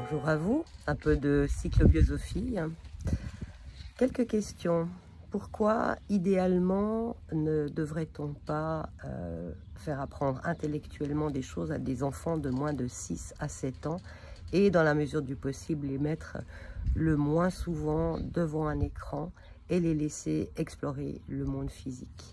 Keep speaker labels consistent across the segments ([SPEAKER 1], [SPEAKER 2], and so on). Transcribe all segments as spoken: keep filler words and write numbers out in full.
[SPEAKER 1] Bonjour à vous, un peu de cyclobiosophie. Quelques questions. Pourquoi, idéalement, ne devrait-on pas euh, faire apprendre intellectuellement des choses à des enfants de moins de six à sept ans et, dans la mesure du possible, les mettre le moins souvent devant un écran et les laisser explorer le monde physique?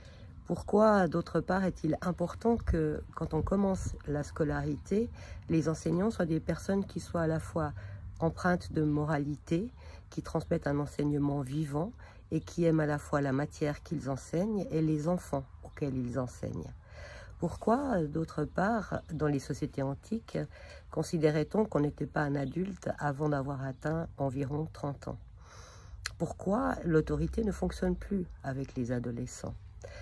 [SPEAKER 1] Pourquoi, d'autre part, est-il important que, quand on commence la scolarité, les enseignants soient des personnes qui soient à la fois empreintes de moralité, qui transmettent un enseignement vivant et qui aiment à la fois la matière qu'ils enseignent et les enfants auxquels ils enseignent? Pourquoi, d'autre part, dans les sociétés antiques, considérait-on qu'on n'était pas un adulte avant d'avoir atteint environ trente ans? Pourquoi l'autorité ne fonctionne plus avec les adolescents?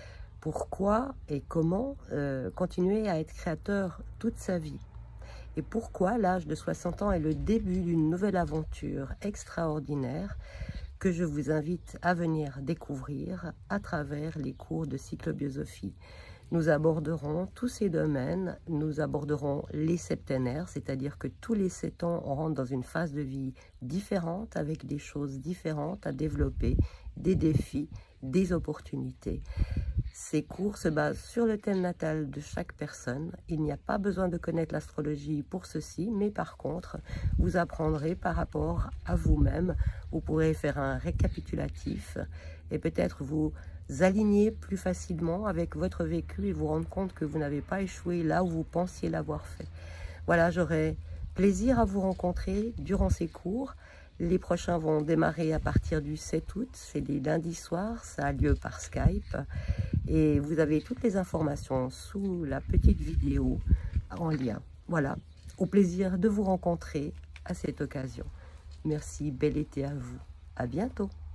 [SPEAKER 1] Pourquoi et comment euh, continuer à être créateur toute sa vie? Et pourquoi l'âge de soixante ans est le début d'une nouvelle aventure extraordinaire que je vous invite à venir découvrir à travers les cours de cyclobiosophie. Nous aborderons tous ces domaines, nous aborderons les septénaires, c'est-à-dire que tous les sept ans, on rentre dans une phase de vie différente, avec des choses différentes à développer, des défis, des opportunités. Ces cours se basent sur le thème natal de chaque personne. Il n'y a pas besoin de connaître l'astrologie pour ceci, mais par contre, vous apprendrez par rapport à vous-même. Vous pourrez faire un récapitulatif et peut-être vous aligner plus facilement avec votre vécu et vous rendre compte que vous n'avez pas échoué là où vous pensiez l'avoir fait. Voilà, j'aurai plaisir à vous rencontrer durant ces cours. Les prochains vont démarrer à partir du sept août, c'est les lundis soirs, ça a lieu par Skype. Et vous avez toutes les informations sous la petite vidéo en lien. Voilà, au plaisir de vous rencontrer à cette occasion. Merci, bel été à vous. À bientôt.